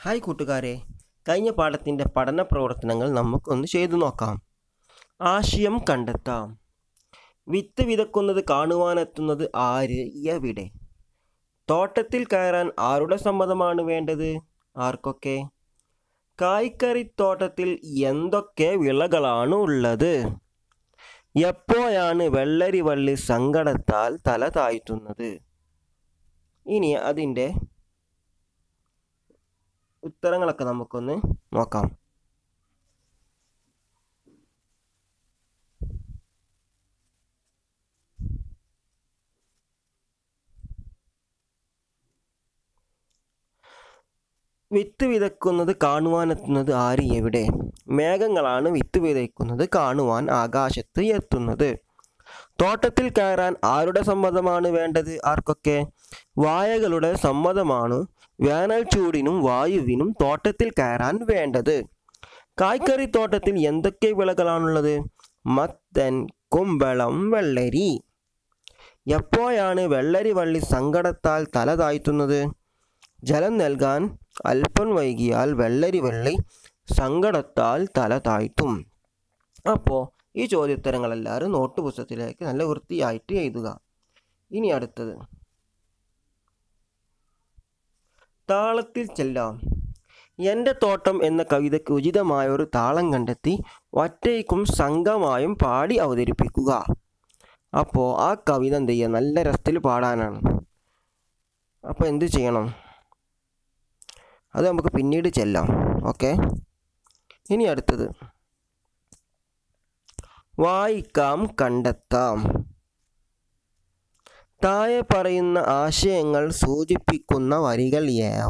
Hi കൂട്ടുകാരെ, കഴിഞ്ഞ പാഠത്തിൻ്റെ പഠന പ്രവർത്തനങ്ങൾ നമുക്കൊന്ന് ചെയ്തു നോക്കാം. ആശയം കണ്ടെത്താം. വിത്ത് വിതക്കുന്നത് കാണുവാനെത്തുന്നത് ആര്, എവിടെ? തോട്ടത്തിൽ കയറാൻ ആരുടെ സമ്മതമാണ് വേണ്ടത്? ആർക്കൊക്കെ? കായ്ക്കറിത്തോട്ടത്തിൽ എന്തൊക്കെ വിളകളാണ് ഉള്ളത്? എപ്പോഴാണ് വെള്ളരിവള്ളി സങ്കടത്താൽ തല താഴ്ത്തുന്നത്? ഇനി അതിൻ്റെ ഉത്തരങ്ങളൊക്കെ നമുക്കൊന്ന് നോക്കാം. വിത്ത് വിതയ്ക്കുന്നത് കാണുവാനെത്തുന്നത് ആര്, എവിടെ? മേഘങ്ങളാണ് വിത്ത് വിതയ്ക്കുന്നത് കാണുവാൻ ആകാശത്ത് എത്തുന്നത്. തോട്ടത്തിൽ കയറാൻ ആരുടെ സമ്മതമാണ് വേണ്ടത്? ആർക്കൊക്കെ? വായകളുടെ സമ്മതമാണ് വേനൽ ചൂടിനും വായുവിനും തോട്ടത്തിൽ കയറാൻ വേണ്ടത്. കായ്ക്കറിത്തോട്ടത്തിൽ എന്തൊക്കെ വിളകളാണുള്ളത്? മത്തൻ, കുമ്പളം, വെള്ളരി. എപ്പോഴാണ് വെള്ളരി വള്ളി സങ്കടത്താൽ തല താഴ്ത്തുന്നത്? ജലം നൽകാൻ അല്പം വൈകിയാൽ വെള്ളരി വള്ളി സങ്കടത്താൽ തല താഴ്ത്തും. അപ്പോൾ ഈ ചോദ്യോത്തരങ്ങളെല്ലാവരും നോട്ട് പുസ്തകത്തിലേക്ക് നല്ല വൃത്തിയായിട്ട് എഴുതുക. ഇനി അടുത്തത്, താളത്തിൽ ചെല്ലാം. എൻ്റെ തോട്ടം എന്ന കവിതയ്ക്ക് ഉചിതമായ ഒരു താളം കണ്ടെത്തി ഒറ്റയ്ക്കും സംഘമായും പാടി അവതരിപ്പിക്കുക. അപ്പോൾ ആ കവിത എന്ത് ചെയ്യുക? നല്ല രസത്തിൽ പാടാനാണ്. അപ്പോൾ എന്ത് ചെയ്യണം? അത് നമുക്ക് പിന്നീട് ചെല്ലാം. ഓക്കെ. ഇനി അടുത്തത്, വായിക്കാം, കണ്ടെത്താം. താഴെ പറയുന്ന ആശയങ്ങൾ സൂചിപ്പിക്കുന്ന വരികൾ ഏവ?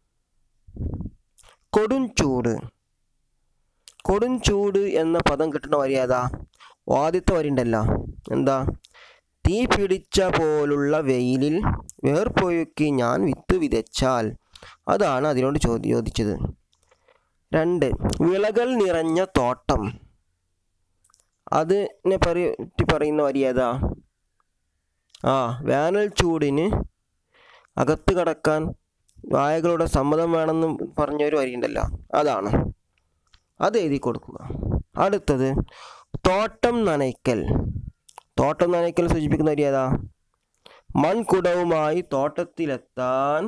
കൊടുംചൂട്. കൊടുംചൂട് എന്ന പദം കിട്ടുന്ന വരി ഏതാ? ആദ്യത്തെ വരി ഉണ്ടല്ലോ, എന്താ? തീ പിടിച്ച പോലുള്ള വെയിലിൽ വേർപ്പൊഴുക്കി ഞാൻ വിത്ത് വിതച്ചാൽ. അതാണ് അതിനോട് ചോദിച്ചത്. 2, വിളകൾ നിറഞ്ഞ തോട്ടം. അതിനെ പറ്റി പറയുന്ന വരി ഏതാ? വേനൽ ചൂടിന് അകത്ത് കടക്കാൻ വായകളുടെ സമ്മതം വേണമെന്ന് പറഞ്ഞൊരു വരി ഉണ്ടല്ലോ, അതാണ്. അത് എഴുതി കൊടുക്കുക. അടുത്തത്, തോട്ടം നനയ്ക്കൽ. തോട്ടം നനയ്ക്കൽ സൂചിപ്പിക്കുന്ന വരി ഏതാ? മൺകുടവുമായി തോട്ടത്തിലെത്താൻ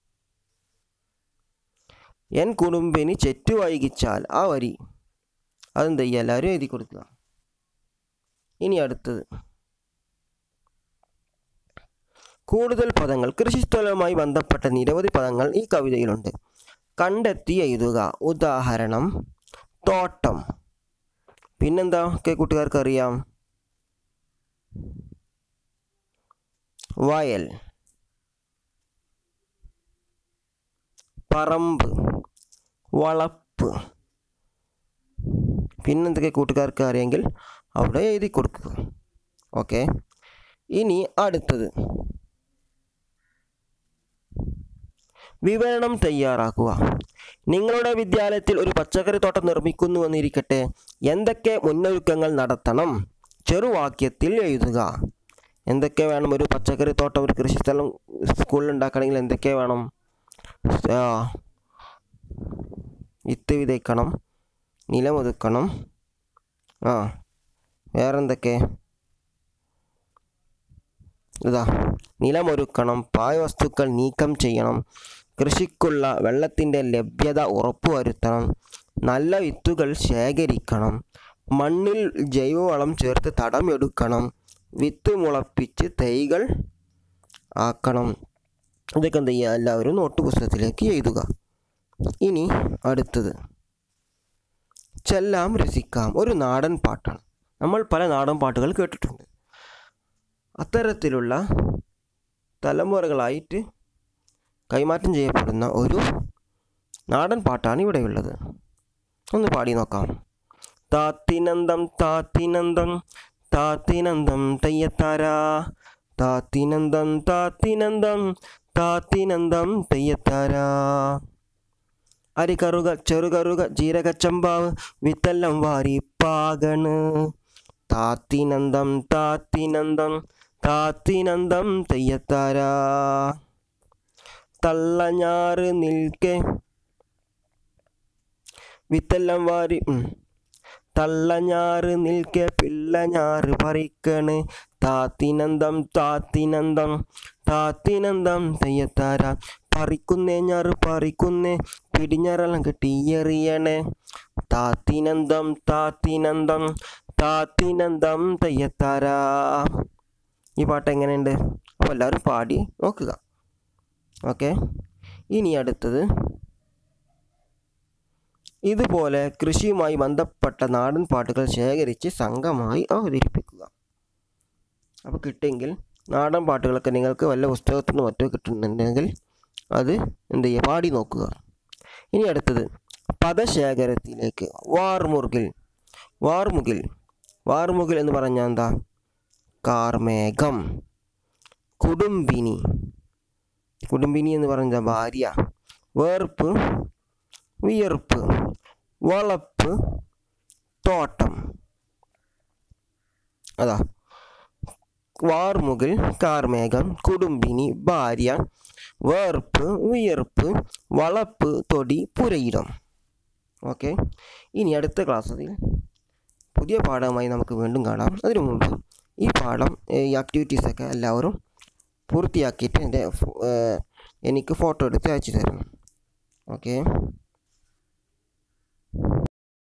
എൻ കുടുംബിന് ചെറ്റു വൈകിച്ചാൽ. ആ വരി അതെന്ത് ചെയ്യുക? എല്ലാവരും എഴുതി കൊടുക്കുക. ഇനി അടുത്തത്, കൂടുതൽ പദങ്ങൾ. കൃഷിസ്ഥലവുമായി ബന്ധപ്പെട്ട നിരവധി പദങ്ങൾ ഈ കവിതയിലുണ്ട്. കണ്ടെത്തി എഴുതുക. ഉദാഹരണം, തോട്ടം. പിന്നെന്താ ഒക്കെ കൂട്ടുകാർക്ക് അറിയാം? വയൽ, പറമ്പ്, വളപ്പ്. പിന്നെന്തൊക്കെ കൂട്ടുകാർക്ക് അറിയാമെങ്കിൽ അവിടെ എഴുതി കൊടുക്കുക. ഓക്കെ. ഇനി അടുത്തത്, വിവരണം തയ്യാറാക്കുക. നിങ്ങളുടെ വിദ്യാലയത്തിൽ ഒരു പച്ചക്കറി തോട്ടം നിർമ്മിക്കുന്നുവെന്നിരിക്കട്ടെ. എന്തൊക്കെ മുന്നൊരുക്കങ്ങൾ നടത്തണം? ചെറുവാക്യത്തിൽ എഴുതുക. എന്തൊക്കെ വേണം? ഒരു പച്ചക്കറി തോട്ടം, ഒരു കൃഷിസ്ഥലം സ്കൂളിൽ ഉണ്ടാക്കണമെങ്കിൽ എന്തൊക്കെ വേണം? വിത്ത് വിതയ്ക്കണം, നിലമൊതുക്കണം, വേറെന്തൊക്കെ? നിലമൊരുക്കണം, പാഴ്വസ്തുക്കൾ നീക്കം ചെയ്യണം, കൃഷിക്കുള്ള വെള്ളത്തിൻ്റെ ലഭ്യത ഉറപ്പുവരുത്തണം, നല്ല വിത്തുകൾ ശേഖരിക്കണം, മണ്ണിൽ ജൈവവളം ചേർത്ത് തടമെടുക്കണം, വിത്ത് മുളപ്പിച്ച് തൈകൾ ആക്കണം. ഇതൊക്കെ എന്ത് ചെയ്യുക? എല്ലാവരും നോട്ട് പുസ്തകത്തിലേക്ക് എഴുതുക. ഇനി അടുത്തത്, ചെല്ലാം, രസിക്കാം. ഒരു നാടൻ പാട്ടാണ്. നമ്മൾ പല നാടൻ പാട്ടുകൾ കേട്ടിട്ടുണ്ട്. അത്തരത്തിലുള്ള തലമുറകളായിട്ട് കൈമാറ്റം ചെയ്യപ്പെടുന്ന ഒരു നാടൻ പാട്ടാണ് ഇവിടെയുള്ളത്. ഒന്ന് പാടി നോക്കാം. താത്തിനന്തം താത്തിനന്തം താത്തിനന്തം തെയ്യത്താരാ, താത്തിനന്തം താത്തിനന്തം താത്തിനന്തം തെയ്യത്താരാ. അരികറുക ചെറുകറുക ജീരകച്ചമ്പാവ് വിത്തെല്ലാം വാരി പാകണ്, താത്തിനന്തം താത്തിനന്തം താത്തിനന്തം തെയ്യത്താരാ. തള്ളഞ്ഞാറ് നിൽക്കെ വിത്തെല്ലാം വാരി തള്ളഞ്ഞാറ് നിൽക്കെ പിള്ളഞ്ഞാറ് പറിക്കണ് താത്തിനന്തം താത്തിനന്തം താത്തിനന്തം തെയ്യത്താര പറിക്കുന്നേ ഞാറ് പറിക്കുന്നേ പിടിഞ്ഞാറെല്ലാം കെട്ടിയെറിയണേ താത്തിനന്തം താത്തിനന്തം താത്തിനന്തം തെയ്യത്താര. ഈ പാട്ട് എങ്ങനെയുണ്ട്? അപ്പോൾ എല്ലാവരും പാടി നോക്കുക. ഓക്കെ, ഇനി അടുത്തത് ഇതുപോലെ കൃഷിയുമായി ബന്ധപ്പെട്ട നാടൻ പാട്ടുകൾ ശേഖരിച്ച് സംഘമായി അവതരിപ്പിക്കുക. അപ്പോൾ കിട്ടിയെങ്കിൽ നാടൻ പാട്ടുകളൊക്കെ നിങ്ങൾക്ക് വല്ല പുസ്തകത്തിൽ നിന്ന് മറ്റോ കിട്ടുന്നുണ്ടെങ്കിൽ അത് എന്ത് ചെയ്യുക, പാടി നോക്കുക. ഇനി അടുത്തത് പദശേഖരത്തിലേക്ക് വാർമുകിൽ. വാർമുകിൽ വാർമുകിൽ എന്ന് പറഞ്ഞാൽ എന്താ? കാർമേഘം. കുടുംബിനി. കുടുംബിനി എന്ന് പറഞ്ഞാൽ ഭാര്യ. വേർപ്പ് വിയർപ്പ്. വളപ്പ് തോട്ടം. അതാ വാർമുകിൽ, കാർമേഘം, കുടുംബിനി, ഭാര്യ, വേർപ്പ് വിയർപ്പ്, വളപ്പ് തൊടി, പുരയിടം. ഓക്കെ, ഇനി അടുത്ത ക്ലാസ്സിൽ പുതിയ പാഠവുമായി നമുക്ക് വീണ്ടും കാണാം. അതിനു മുമ്പ് ഈ പാഠം ഈ ആക്ടിവിറ്റീസൊക്കെ എല്ലാവരും പൂർത്തിയാക്കിയിട്ട് എനിക്ക് ഫോട്ടോ എടുത്ത് അയച്ചു തരണം. ഓക്കെ.